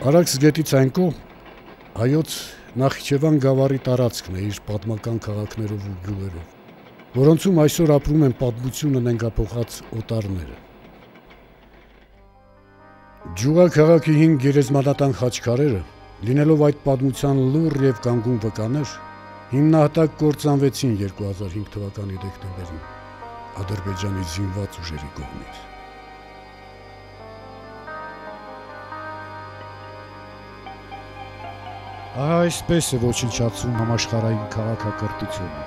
Արաքս գետից այն կողմ հայոց Նախիջևան գավառի տարածքն է իր պատմական քաղաքներով ու գյուղերով, որոնցում այսօր ապրում են պատմությունը նենգափոխած օտարները։ Ջուղաքաղաքի 5 գերեզմանատան խաչքարերը, լինելով այդ պատմության լուռ եւ կանգուն վկաներ, հիմնահատակ կործանվեցին 2005 թվականի դեկտեմբերին Ադրբեջանի զինված ուժերի կողմից։ Ահա այսպես է ոչնչացում համաշխարհային քաղաքակրթությունը։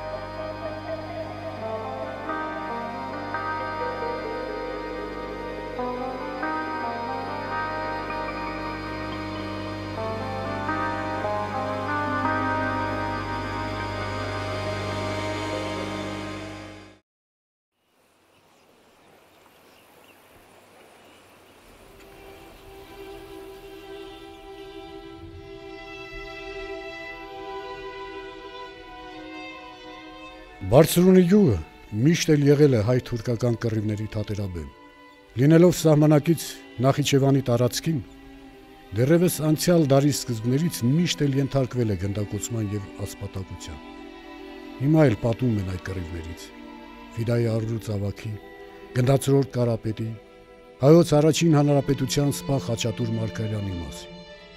Բարձրունի գյուղը միշտ էլ եղել է հայ-թուրքական կռիվների թատերաբեմ։ Լինելով սահմանակից Նախիջևանի տարածքին, դեռևս անցյալ դարի սկզբներից միշտ էլ ենթարկվել է գնդակոծման եւ ասպատակության։ Հիմա էլ պատմում են այդ կռիվներից։ Ֆիդայի Արարուց ավագի, Գնդացրորդ Կարապետի, հայոց առաջին հանրապետության սպա Խաչատուր Մարգարյանի մասին։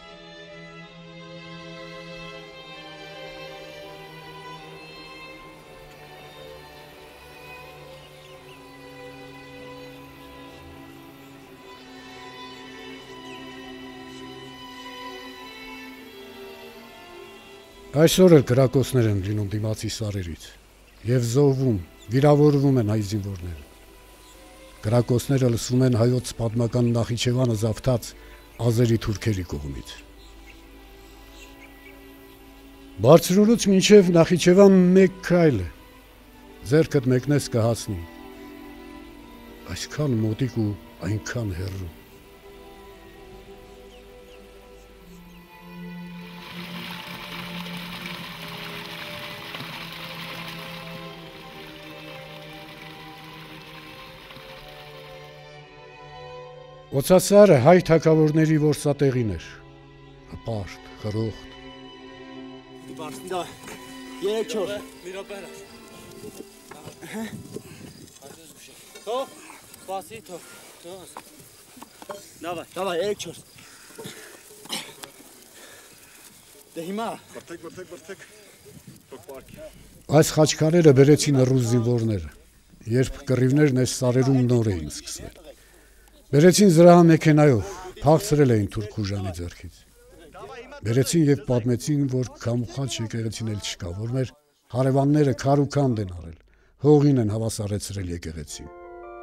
Այսօր էլ կրակոցներ են լինում դիմացի սարերից եւ զոհվում, վիրավորվում են հայ զինվորները։ Կրակոցները լսվում են հայոց պատմական Նախիջևանը զավթած ազերի թուրքերի կողմից։ Բարձրունուց մինչև Նախիջևան 1 քայլ է, ձեռքդ մեկնես կհասնի։ Այսքան մոտիկ ու այնքան հեռու։ Օծասարը հայ թագավորների որսատեղին էր, հպարտ, խրոխտ։ Դա 3-4 մի րոպե։ Թող, սպասի, թող։ Դավայ, 3-4։ Դե հիմա բրթեք։ Թող պարքի։ Այս խաչքարերը բերեցին ռուս զինվորները, երբ կռիվներն այս սարերում նոր էին սկսվել։ Բերեցին զրահամեքենայով, փախցրել էին թուրք ուժանի ձեռքից։ Բերեցին եւ պատմեցին, որ Քամուխաչ եկեղեցին էլ չկա, որ մեր հարևանները քարուքանդ են արել, հողին են հավասարեցրել եկեղեցին։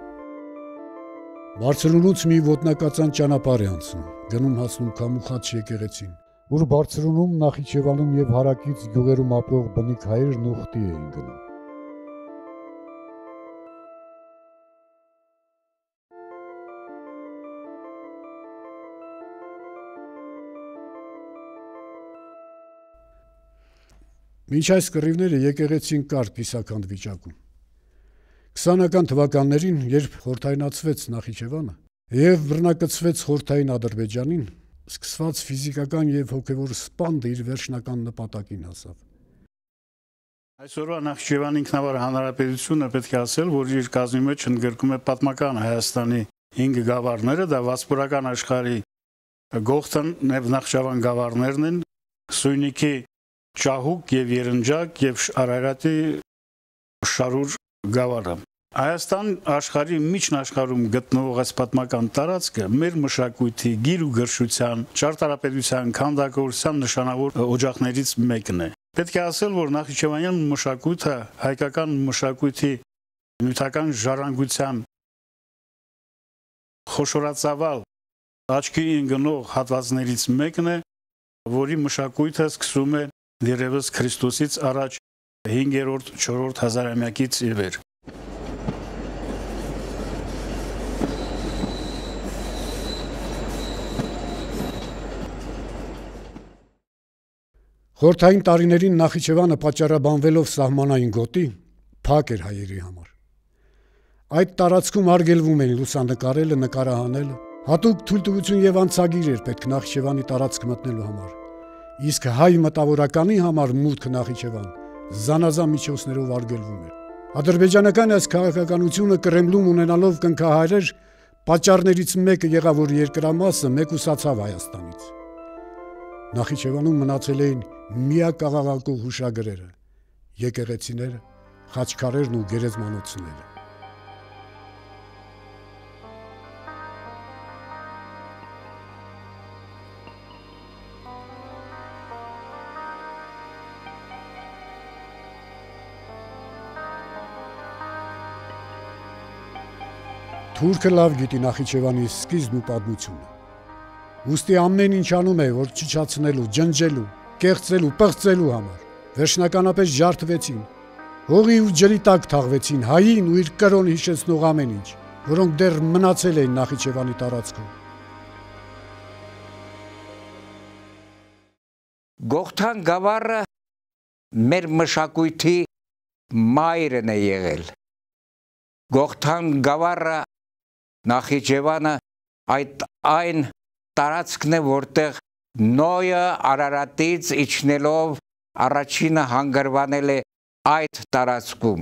Բարձրունուց մի ոտնակացան ճանապարհ է անցնում, գնում հասնում Քամուխաչ եկեղեցին, որ Բարձրունում, Նախիջևանում եւ հարակից գյուղերում ապրող բնիկ հայերն ուխտի էին գնում։ Մինչ այս կռիվները եկեղեցին կար կիսաքանդ վիճակում։ 20-ական թվականներին, երբ խորհրդայնացվեց Նախիջևանը եւ բռնակցվեց խորհրդային Ադրբեջանին, սկսված ֆիզիկական եւ հոգեվոր սպանդը իր վերջնական նպատակին հասավ։ Այսօրվա Նախիջևանի ինքնավար հանրապետությունը պետք է ասել, որ իր կազմի մեջ ընդգրկում է պատմական Հայաստանի 5 գավառները, դա վասպուրական աշխարհի Գողթան եւ Նախիջևան գավառներն են, Սույնիքի Ճահուկ եւ Երնջակ եւ Արարատի Շարուր գավառը։ Հայաստան աշխարհի միջնաշխարհում գտնվող այս պատմական տարածքը մեր մշակույթի, գիր ու գրչության, ճարտարապետության, քանդակորության նշանավոր օջախներից մեկն է։ Պետք է ասել, որ Նախիջևանյան մշակույթը հայկական մշակույթի նյութական ժառանգության խոշորածավալ աչքի ընկնող հատվածներից մեկն է, որի մշակույթը սկսում է դեռևս Քրիստոսից առաջ 5-4 հազարամյակից ի վեր։ Խորհրդային տարիներին Նախիջևանը պատճառաբանվելով սահմանային գոտի, փակ էր հայերի համար։ Այդ տարածքում արգելվում էին լուսանկարելը, նկարահանելը, Հատուկ թույլտվություն եւ անցագիր էր պետք Նախիջևանի տարածք մտնելու համար։ Իսկ հայ մտավորականի համար մուտք Նախիջևան զանազան միջոցներով արգելվում էր։ Ադրբեջանական այս քաղաքականությունը Կրեմլում ունենալով կնքահայրեր, պատճառներից մեկը եղավ, որ երկրամասը մեկուսացավ Հայաստանից։ Նախիջևանում մնացել էին միակ աղաղակող հուշագրերը, եկեղեցիները, խաչքարերն ու գերեզմանոցները։ Թուրքը լավ գիտի Նախիջևանի սկիզբն ու պատմությունը։ Ուստի ամեն ինչ անում է, որ չիչացնելու, ջնջելու, կեղծելու, պղծելու համար։ Վերջնականապես ջարդվեցին։ Հողի ու ջրի տակ թաղվեցին հային ու իր կրոնը հիշեցնող ամեն ինչ, որոնք դեռ մնացել էին Նախիջևանի տարածքում։ Գողթան գավառը մեր մշակույթի մայրն է եղել։ Գողթան գավառը Նախիջևանը այն տարածքն է, որտեղ Նոյը Արարատից իջնելով առաջինը հանգրվանել է այդ տարածքում։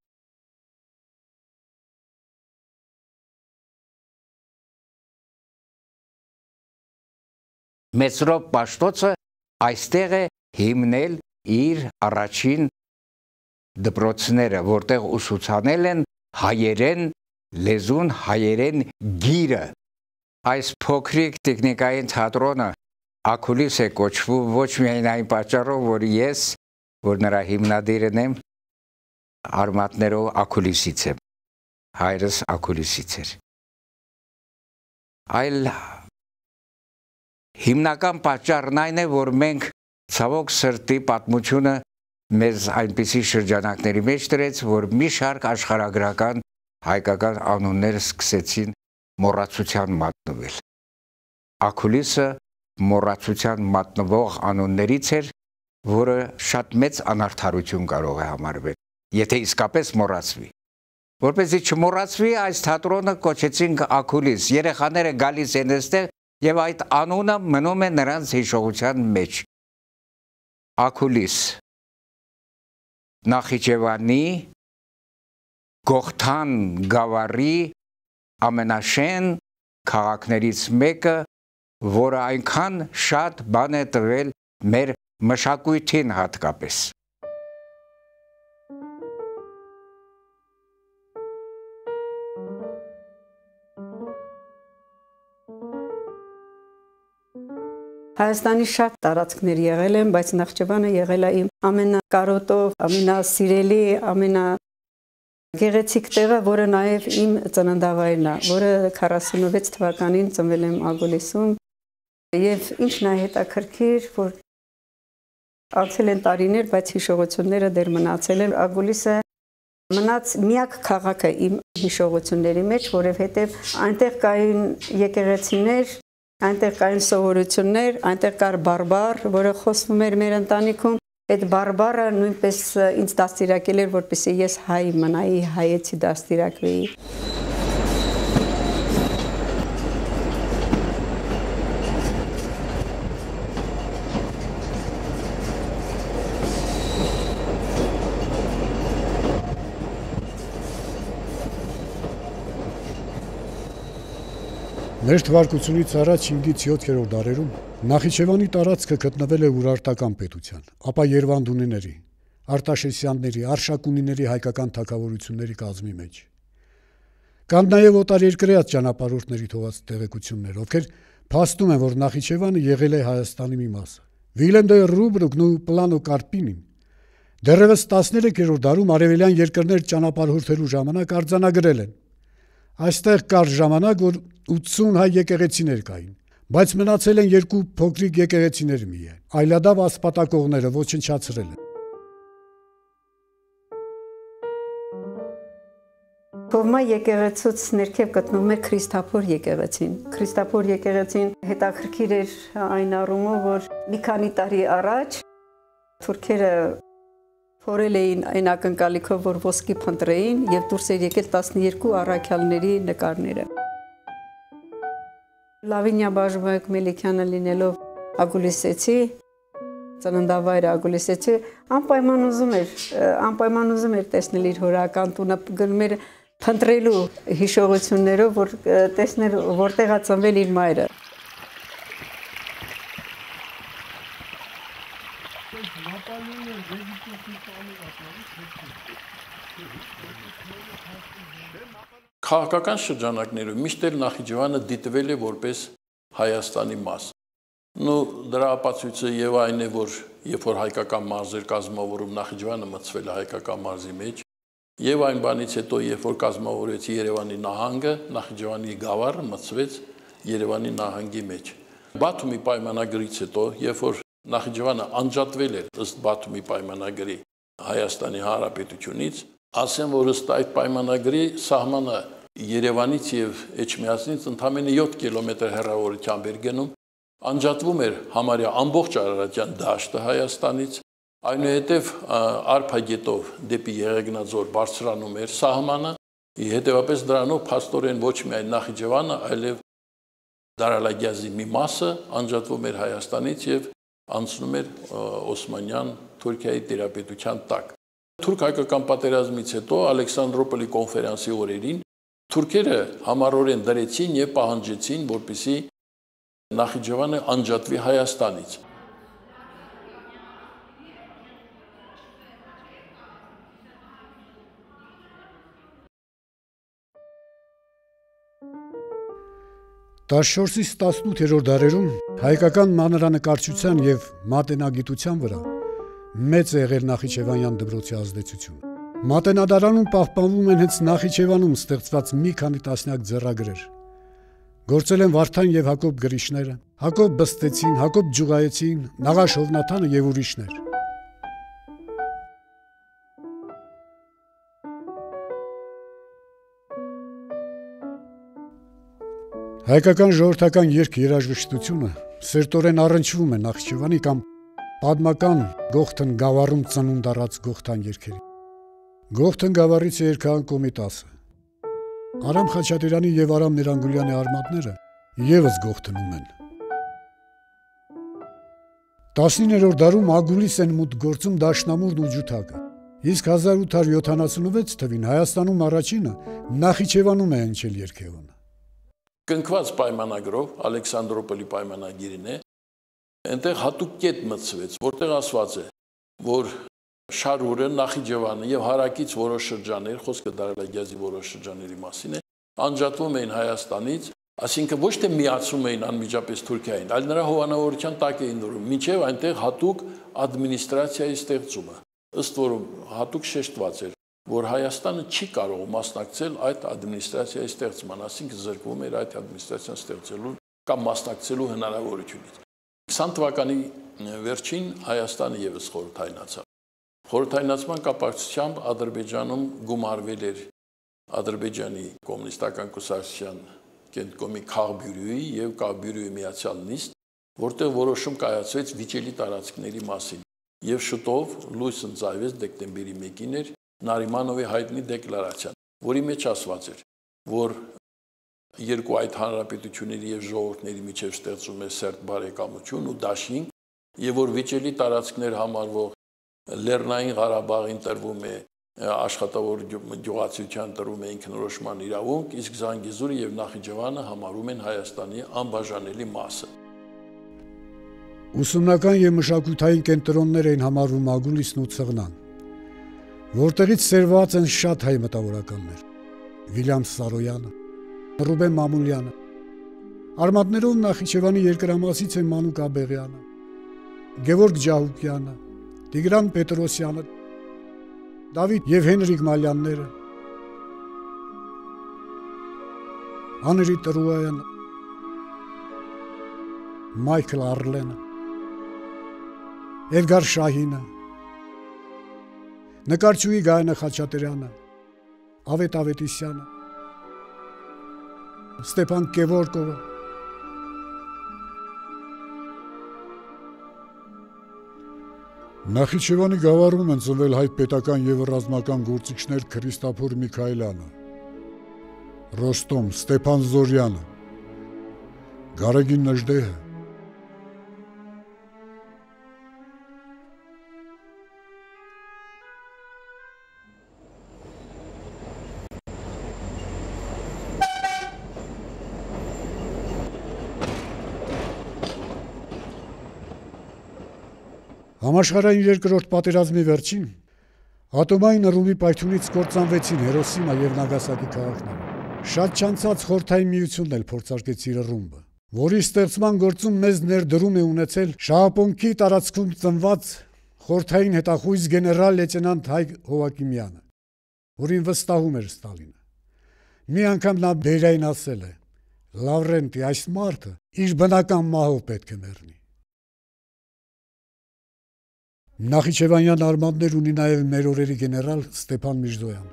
Մեծրոպ Պաշտոցը այստեղ է հիմնել իր առաջին դպրոցները, որտեղ ուսուցանել են հայերեն լեզուն, հայերեն գիրը։ Այս փոքրիկ տեխնիկային թատրոնը Աքուլիս է կոչվում ոչ միայն այն պատճառով, որ ես, որ նրա հիմնադիրն եմ, արմատներով Աքուլիսից եմ, հայրս Աքուլիսից էր։ Այլ հիմնական պատճառն այն է, որ մենք ցավոք սրտի պատմությունը մեզ այնպիսի շրջանակների մեջ դրեց, որ մի շարք աշխարհագրական հայկական անուններ սկսեցին մոռացության մատնվել։ Աքուլիսը մոռացության մատնվող անուններից էր, որը շատ մեծ անարդարություն կարող է համարվել, եթե իսկապես մոռացվի։ Որպեսզի չմոռացվի, այս թատրոնը կոչեցինք Աքուլիս։ Երեխաները գալիս են այստեղ եւ այդ անունը մնում է նրանց հիշողության մեջ։ Աքուլիս Նախիջևանի Գողթան գավառի ամենաշեն քաղաքներից մեկը, որը այնքան շատ բան է տվել մեր մշակույթին հատկապես։ Հայաստանի շատ տարածքներ եղել են, բայց Նախիջևանը եղել է իմ ամենակարոտով, ամենասիրելի, գեղեցիկ տեղը, որը նաև իմ ծննդավայրն է, որը 46 թվականին ծնվել եմ Ագուլիսում, եւ ինչն է հետաքրքիր, որ անցել են տարիներ, բայց հիշողությունները դեռ մնացել են։ Ագուլիսը մնաց միակ քաղաքը իմ հիշողությունների մեջ, որովհետեւ այնտեղ կային եկեղեցիներ, այնտեղ կային սովորություններ, այնտեղ կար բարբար, որը խոսվում էր մեր ընտանիքում։ Այդ բարբարը նույնպես ինձ դաստիարակել էր, որպեսզի ես հայ մնայի, հայեցի դաստիարակվեի։ Մեր թվարկությունից առաջ 5-ից 7-րդ դարերում Նախիջևանի տարածքը գտնվել է Ուրարտական պետության, ապա Երևանդունիների, Արտաշեսյանների, Արշակունիների հայկական թագավորությունների կազմի մեջ։ Կան նաև օտարերկրյա ճանապարհորդների թողած տեղեկություններ, ովքեր փաստում են, որ Նախիջևանը եղել է Հայաստանի մի մասը։ Վիլեմ դե Ռուբրուկն ու Պլանո Կարպինին դեռևս 13-րդ դարում արևելյան երկրներ ճանապարհորդելու ժամանակ արձանագրել են։ Այստեղ կար ժամանակ, որ 80 հայ եկեղեցիներ կային, բայց մնացել են երկու փոքրիկ եկեղեցիներ միայն։ Այլադավ ասպատակողները ոչնչացրել են։ Կողմա եկեղեցուց ներքև գտնվում է Քրիստափոր եկեղեցին։ Քրիստափոր եկեղեցին հետաքրքիր էր այն առումով, որ մի քանի տարի առաջ թուրքերը փորել էին այն ակնկալիքով, որ ոսկի փնտրեին եւ դուրս էր եկել 12 առաքյալների նկարները։ Լավինյա Բաժմայք Մելիքյանը լինելով Ագուլիսեցի, ծննդավայրը Ագուլիսեցի, անպայման ուզում էր տեսնել իր հորական տունը, գնում էր փնտրելու հիշողություններով, որ տեսնել որտեղ է ծնվել իր մայրը։ Քաղաքական շրջանակներում միշտ էլ Նախիջևանը դիտվել է որպես Հայաստանի մաս։ Դրա ապացույցը եւ այն է, որ երբ որ հայկական մարզ էր կազմավորում, Նախիջևանը մտցվել է հայկական մարզի մեջ, եւ այն բանից հետո, երբ որ կազմավորվեց Երևանի նահանգը, Նախիջևանի գավառը մտցվեց Երևանի նահանգի մեջ։ Բաթումի պայմանագրից հետո, երբ որ Նախիջևանը անջատվել էր ըստ Բաթումի պայմանագրի Հայաստանի Հանրապետությունից, ասեմ, որ ըստ այդ պայմանագրի սահմանը Երևանից եւ Էջմիածնից ընդամենը 7 կիլոմետր հեռավորությամբ էր գնում, անջատվում էր համարյա ամբողջ Արարատյան դաշտը Հայաստանից, այնուհետև արփագետով դեպի Եղեգնաձոր բարձրանում էր սահմանը, հետևապես դրանով փաստորեն ոչ միայն Նախիջևանը, այլև Դարալագյազի մի մասը անջատվում էր Հայաստանից եւ անցնում էր Օսմանյան Թուրքիայի տիրապետության տակ։ Թուրք-հայկական պատերազմից հետո Ալեքսանդրոպոլի կոնֆերանսի օրերին թուրքերը համառորեն դրեցին եւ պահանջեցին, որպեսզի Նախիջևանը անջատվի Հայաստանից։ Տասնչորսից 18-րդ դարերում հայկական մանրանկարչության եւ մատենագիտության վրա մեծ է եղել Նախիջևանյան դպրոցի ազդեցությունը։ Մատենադարանում պահպանվում են հենց Նախիջևանում ստեղծված մի քանի տասնյակ ձեռագրեր։ Գործել են Վարդան եւ Հակոբ գրիչները, Հակոբ Բստեցին, Հակոբ Ջուղայեցին, Նաղաշ Հովնաթանը եւ ուրիշներ։ Հայկական ժողովրդական երգ-երաժշտությունը սերտորեն առնչվում է Նախիջևանի կամ պատմական Գողթն գավառում ծնունդ առած Գողթան երգերի։ Գողթն գավառից է երգահան Կոմիտասը։ Արամ Խաչատրյանի եւ Արամ Ներանգուլյանի արմատները եւս Գողթնում են։ 19-րդ դարում Ագուլիս են մուտք գործում Դաշնամուրն ու Ջութակը։ Իսկ 1876 թվին Հայաստանում առաջինը Նախիջևանում է հնչել երգեհոնը։ Կնքված պայմանագրով Ալեքսանդրոպոլի պայմանագիրն է, այնտեղ հատուկ կետ մտցվեց, որտեղ ասված է, որ Շարուրը, Նախիջևանը եւ հարակից որոշ շրջաններ, խոսքը Դարալագյազի որոշ շրջանների մասին է, անջատվում էին Հայաստանից, այսինքն ոչ թե միացում էին անմիջապես Թուրքիային, այլ նրա հովանավորության տակ էին դրում, մինչեւ այնտեղ հատուկ ադմինիստրացիայի ստեղծումը, ըստ որում հատուկ շեշտված էր, որ Հայաստանը չի կարող մասնակցել այդ ադմինիստրացիայի ստեղծման, այսինքն զրկվում էր այդ ադմինիստրացիան ստեղծելու կամ մասնակցելու հնարավորությունից։ 20 թվականի վերջին Հայաստանը եւս խորհրդայնացավ։ Խորհրդայնացման կապակցությամբ Ադրբեջանում գումարվել էր Ադրբեջանի կոմունիստական կուսակցության կենտրոնի Քաղբյուրիի եւ Կաղբյուրիի միացյալ նիստ, որտեղ որոշում կայացվեց վիճելի տարածքների մասին եւ շուտով լույս ընծայվեց դեկտեմբերի 1-ին էր Նարիմանովի հայտնի դեկլարացիան, որի մեջ ասված էր, որ երկու այդ հանրապետությունների եւ ժողովուրդների միջև ստեղծում է սերտ բարեկամություն ու դաշինք, եւ որ վիճելի տարածքներ համարվող Լեռնային Ղարաբաղին տրվում է աշխատավոր գյուղացիության տրվում է ինքնորոշման իրավունք, իսկ Զանգեզուրը եւ Նախիջևանը համարում են Հայաստանի անբաժանելի մասը։ Ուսումնական եւ մշակութային կենտրոններ էին համարվում Ագուլիսն ու Ցղնան, որտեղից սերված են շատ հայ մտավորականներ՝ Վիլյամ Սարոյանը, Ռուբեն Մամուլյանը։ Արմատներով Նախիջևանի երկրամասից են Մանուկ Աբեղյանը, Գևորգ Ջահուկյանը, Տիգրան Պետրոսյանը, Դավիթ եւ Հենրիկ Մալյանները, Անրի Տրուայանը, Մայքլ Արլենը, Էդգար Շահինը, նկարչուհի Գայանա Խաչատրյանը, Ավետ Ավետիսյանը, Ստեփան Կևորկովը, Նախիջևանի գավառում են ծնվել հայ պետական եւ ռազմական գործիչներ Գարեգին Նժդեհը։ Համաշխարհային երկրորդ պատերազմի վերջին ատոմային ռումբի պայթյունից կործանվեցին Հիրոսիմա եւ Նագասակի քաղաքները։ Շատ չանցած Խորհրդային միությունն էլ փորձարկեց իր ռումբը, որի ստեղծման գործում մեծ ներդրում է ունեցել Շահապոնքի տարածքում ծնված խորհրդային հետախույզ գեներալ լեյտենանտ Հայկ Հովակիմյանը, որին վստահում էր Ստալինը։ Մի անգամ նա Բերային ասել է. «Լավրենտի, այս մարդը իր բնական մահով պետք է մեռնի»։ Նախիջևանյան արմատներ ունի նաև մեր օրերի գեներալ Ստեփան Միրզոյանը։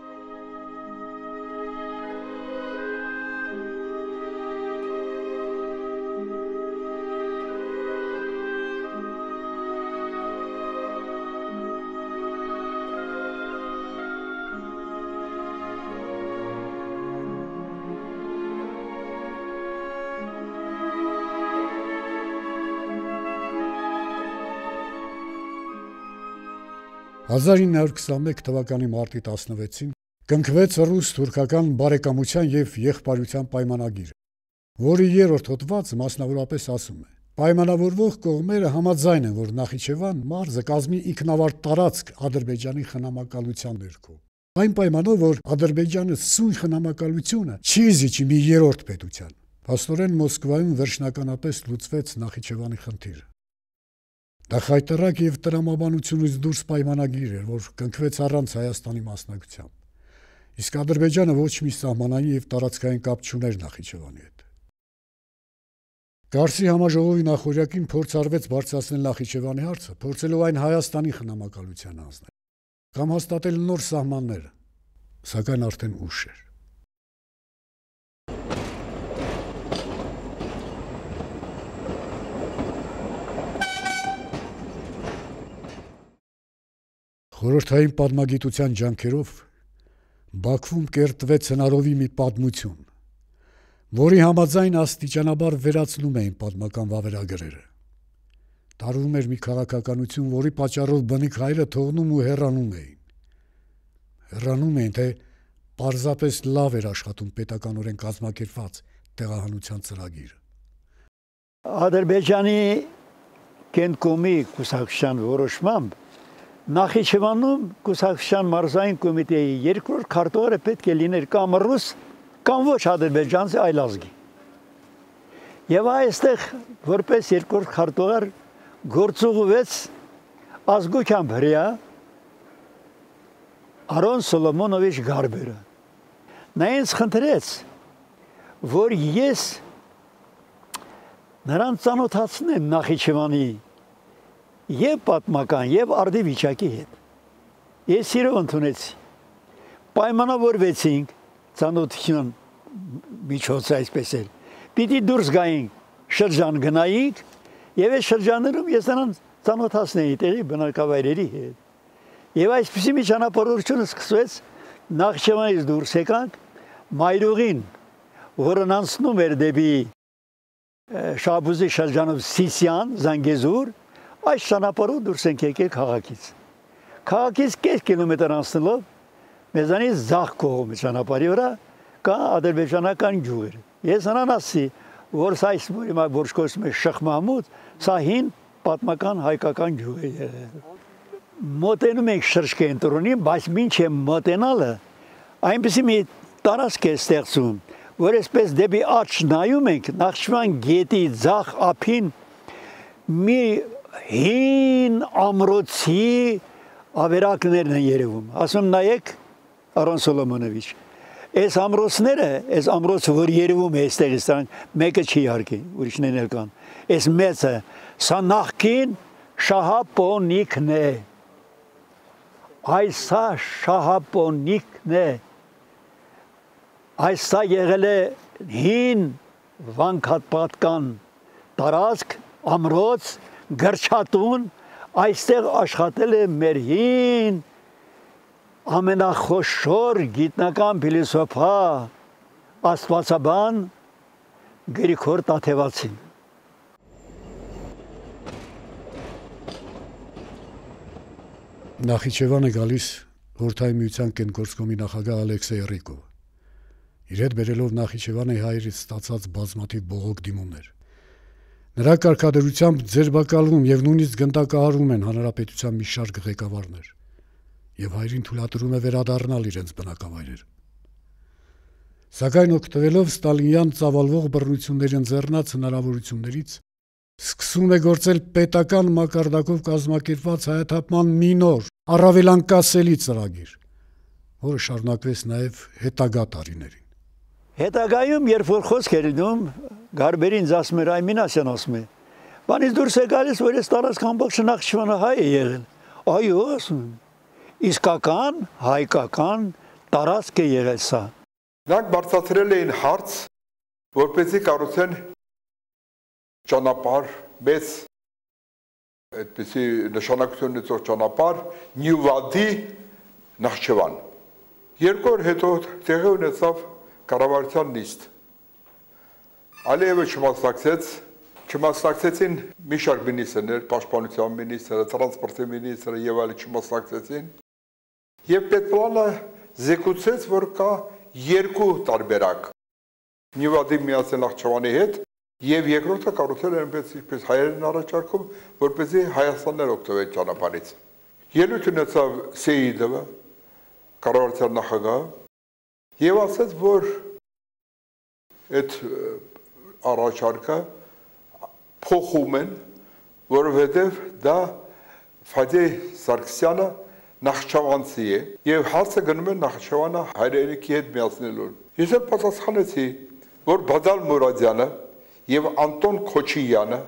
«1921 թվականի մարտի 16-ին կնքվեց ռուս-թուրքական բարեկամության և եղբայրության պայմանագիրը, որի երրորդ հոդվածը մասնավորապես ասում է. պայմանավորվող կողմերը համաձայն են, որ Նախիջևան մարզը կազմի ինքնավար տարածք Ադրբեջանի խնամակալության ներքո, այն պայմանով, որ Ադրբեջանը սույն խնամակալությունը չի զիջի մի երրորդ պետության։ Փաստորեն Մոսկվայում վերջնականապես լուծվեց Նախիջևանի խնդիրը։ Դա խայտառակ եւ տրամաբանությունից դուրս պայմանագիր էր, որ կնքվեց առանց Հայաստանի մասնակցությամբ։ Իսկ Ադրբեջանը ոչ մի սահմանային եւ տարածքային կապ չուներ Նախիջևանի հետ։ Կարսի համաժողովի նախօրյակին փորձ արվեց բարձրացնել Նախիջևանի հարցը, փորձելով այն Հայաստանի խնամակալության հանձնել, կամ հաստատել նոր սահմանները, սակայն արդեն ուշ էր։ Խորհրդային պատմագիտության ջանքերով Բաքվում կերտվեց հնարովի մի պատմություն, որի համաձայն աստիճանաբար վերացնում էին պատմական վավերագրերը։ Տարվում էր մի քաղաքականություն, որի պատճառով բնիկ հայրը թողնում ու հեռանում էին։ Հեռանում էին, թե պարզապես լավ էր աշխատում պետականորեն կազմակերպված տեղահանության ծրագիրը։ Ադրբեջանի կենտկոմի կուսակցության որոշմամբ Նախիջևանում կուսակցության մարզային կոմիտեի երկրորդ քարտուղարը պետք է լիներ կամ ռուս, կամ ոչ ադրբեջանցի, այլ ազգի։ Եվ այստեղ որպես երկրորդ քարտուղար գործուղվեց ազգությամբ հրեա Արոն Սոլոմոնովիչ Գարբերը։ Նա ինձ խնդրեց, որ ես նրան ծանոթացնեմ Նախիջևանի եւ պատմական եւ արդի վիճակի հետ։ Ես իրով ընդունեցի։ Պայմանավորվեցինք ծանոթության միջոցը այսպես էլ։ Պիտի դուրս գայինք շրջան գնայինք եւ այս շրջաններում ես նրան ծանոթացնեի տեղի բնակավայրերի հետ։ Եվ այսպեսի մի ճանապարհորդություն սկսվեց Նախիջևանից դուրս եկանք Մայրուղին, որն անցնում էր դեպի Շահբուզի շրջանով Սիսիան, Զանգեզուր, այս ճանապարհով դուրս ենք եկել քաղաքից։ Քաղաքից կես կիլոմետր անցնելով մեզանից ձախ կողմի ճանապարհի վրա կա ադրբեջանական գյուղեր։ Ես նրան ասի, որ սա որ կոչվում է Շախ Մահմուդ, սա հին պատմական հայկական գյուղ է։ Մոտենում ենք շրջկենտրոնին, բայց մինչև մոտենալը այնպեսի մի տարածք է ստեղծում, որ այսպես դեպի աջ նայում ենք Նախիջևան գետի ձախ ափին մի հին ամրոցի ավերակներն են երևում։ Ասում նայեք Արոն Սոլոմոնովիչ։ Այս ամրոցները, այս ամրոցը, որ երևում է այստեղից, մեկը չի իհարկե, ուրիշներն էլ կան։ Այս մեծը, սա նախկին շահապոնիկն է։ Այսա շահապոնիկն է։ Այսա եղել է հին վանքապատկան տարածք, ամրոց, գրչատուն, այստեղ աշխատել է մեր հին ամենախոշոր գիտնական փիլիսոփա աստվածաբան Գրիգոր Տաթևացին։ Նախիջևան է գալիս Խորհրդային միության կենգորսկոմի նախագահ Ալեքսեյ Ռիկովը։ Իր հետ բերելով Նախիջևանի հայերից ստացած բազմաթիվ բողոք դիմումներ։ Նրա կարգադրությամբ ձերբակալվում եւ նույնիսկ գնդակահարում են հանրապետության մի շարք ղեկավարներ, եւ հայրին թույլատրում է վերադառնալ իրենց բնակավայրեր։ Սակայն օգտվելով ստալինյան ծավալվող բռնությունների ընձեռնած հնարավորություններից, սկսում է գործել պետական մակարդակով կազմակերպված հայաթափման մի նոր, առավել անկասելի ծրագիր, որը շարունակվեց նաեւ հետագա տարիներին։ Հետագայում, երբ որ խոսք էր ինում, Գարբերին ասում էր Այմինասյան ասում է, բանից դուրս է գալիս, որ ես տարածք ամբողջ Նախիջևանը հայ է եղել։ Այո, ասում եմ, իսկական, հայկական տարածք է եղել սա։ Նրանք բարձրացրել էին հարց, որպեսզի կառուցեն ճանապարհ, մեծ այդպիսի նշանակություն ունեցող ճանապարհ Նյուվադի Նախիջևան։ Երկու օր հետո տեղի ունեցավ կառավարության նիստ։ Ալիևը չմասնակցեցին մի շարք մինիստրներ, պաշտպանության մինիստրը, տրանսպորտի մինիստրը եւ այլն չմասնակցեցին։ Եվ պետպլանը զեկուցեց, որ կա երկու տարբերակ։ Նյուվադի միացել Նախիջևանի հետ եւ երկրորդը կառուցել են այնպես հայերեն առաջարկում, որպեսզի Հայաստաններ օգտվեն ճանապարհից։ Ելույթ ունեցավ Սեյիդովը, կառավարության նախագահը, եւ ասաց, որ այդ առաջարկը փոխում են, որովհետեւ դա Ֆադե Սարգսյանը Նախիջևանցի է եւ հարցը գնում է Նախիջևանը հայրենիքի հետ միացնելու։ Ես էլ պատասխանեցի, որ Բադալ Մուրադյանը եւ Անտոն Քոչիյանը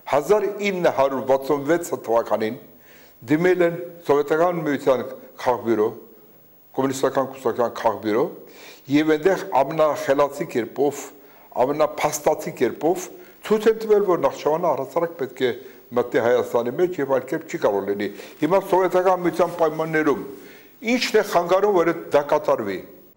1966 թվականին դիմել են Սովետական միության քաղբյուրո, կոմունիստական կուսակցության քաղբյուրո եւ այնտեղ ամենախելացի կերպով, ամենափաստացի կերպով ցույց են տվել, որ Նախիջևանը առհասարակ պետք է մտնի Հայաստանի մեջ եւ այլ կերպ չի կարող լինի։ Հիմա Սովետական միության պայմաններում ի՞նչն է խանգարում, որ դա կատարվի։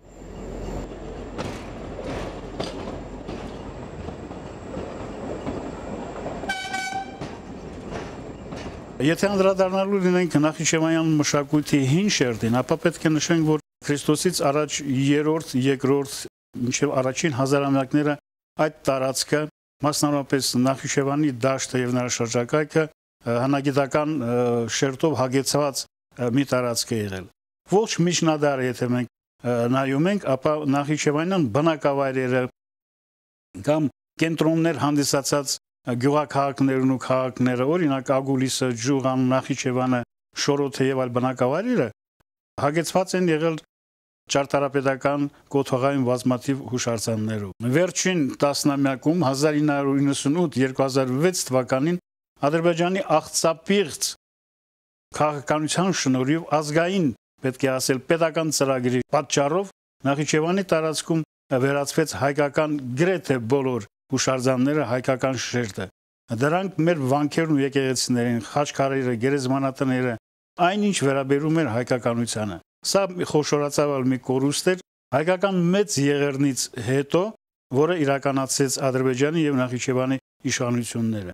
Եթե անդրադառնալու լինենք Նախիջևանյան մշակույթի հին շերտին, ապա պետք է նշենք, որ Քրիստոսից առաջ 3-րդ, 2-րդ, մինչև առաջին հազարամյակները այդ տարածքը, մասնավորապես Նախիջևանի դաշտը եւ նրա շրջակայքը հնագիտական շերտով հագեցված մի տարածք է եղել։ Ոչ միջնադարը, եթե մենք նայում ենք, ապա Նախիջևանյան բնակավայրերը կամ կենտրոններ հանդիսացած գյուղաքաղաքներն ու քաղաքները, օրինակ Ագուլիսը, Ջուղան, Նախիջևանը, Շորոթը եւ այլ բնակավայրերը հագեցված են եղել ճարտարապետական կոթողային բազմաթիվ հուշարձաններով։ Վերջին տասնամյակում 1998-2006 թվականին Ադրբեջանի աղծապիղծ քաղաքականության շնորհիվ ազգային, պետք է ասել, պետական ծրագրի պատճառով Նախիջևանի տարածքում վերածվեց հայկական գրեթե բոլոր հուշարձանները, հայկական շերտը։ Դրանք մեր վանքերն ու եկեղեցիներին, խաչքարերը, գերեզմանատները, այնինչ վերաբերում էր հայկականությանը։ Սա խոշորացավ մի կորուստ էր հայկական մեծ եղեռնից հետո, որը իրականացրեց Ադրբեջանի եւ Նախիջևանի իշխանությունները։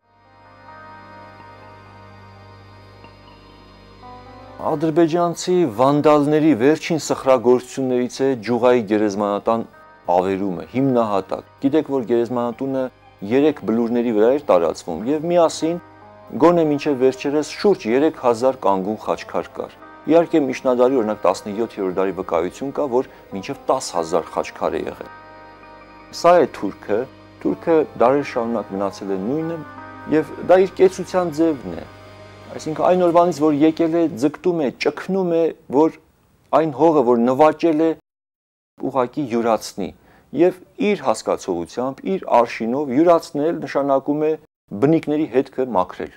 Ադրբեջանցի վանդալների վերջին սխրագործություններից է Ջուղայի գերեզմանատան ավերումը, հիմնահատակ։ Գիտեք, որ գերեզմանատունը 3 բլուրների վրա էր տարածվում եւ միասին գոնե մինչև վերջերս շուրջ 3000 կանգուն խաչքար կար։ Իհարկե միջնադարի օրինակ 17-րդ դարի վկայություն կա, որ մինչև 10000 խաչքար է եղել։ Սա է թուրքը դարեր շարունակ մնացել է նույնը եւ դա իր կեցության ձևն է։ Այսինքն այն օրվանից, որ եկել է, ձգտում է, ճգնում է, որ այն հողը, որ նվաճել է, ուղղակի յուրացնի եւ իր հասկացողությամբ, իր արշինով յուրացնել նշանակում է բնիկների հետքը մաքրել։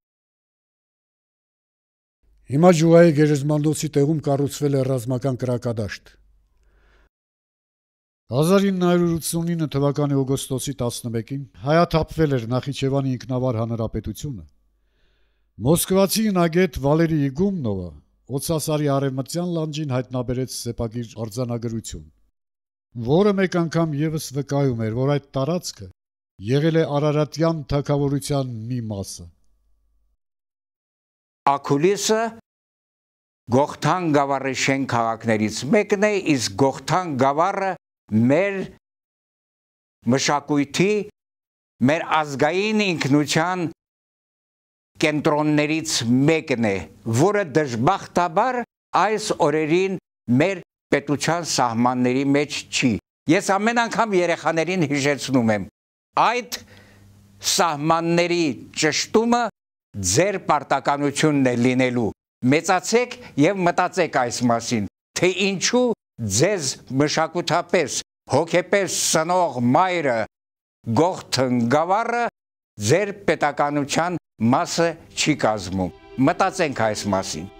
Հիմա Ջուղայի գերեզմանոցի տեղում կառուցվել է ռազմական կրակադաշտ։ 1989 թվականի օգոստոսի 11-ին հայաթափվել էր Նախիջևանի ինքնավար հանրապետությունը։ Մոսկվացի նագետ Վալերի Իգումնովը Օցասարի արևմտյան լանջին հայտնաբերեց սեպագիր արձանագրություն, որը մեկ անգամ եւս վկայում էր, որ այդ տարածքը եղել է Արարատյան թագավորության մի մասը։ Աքուլիսը Գողթան գավառի շենք քաղաքներից մեկն է, իսկ Գողթան գավառը մեր մշակույթի, մեր ազգային ինքնության կենտրոններից մեկն է, որը դժբախտաբար այս օրերին մեր պետության սահմանների մեջ չի։ Ես ամեն անգամ երեխաներին հիշեցնում եմ, այդ սահմանների ճշտումը ձեր պարտականությունն է լինելու։ Մեծացեք եւ մտածեք այս մասին, թե ինչու ձեզ մշակութապես, հոգեպես սնող մայրը Գողթան գավառը ձեր պետականության մասը չի կազմում։ Մտածենք այս մասին։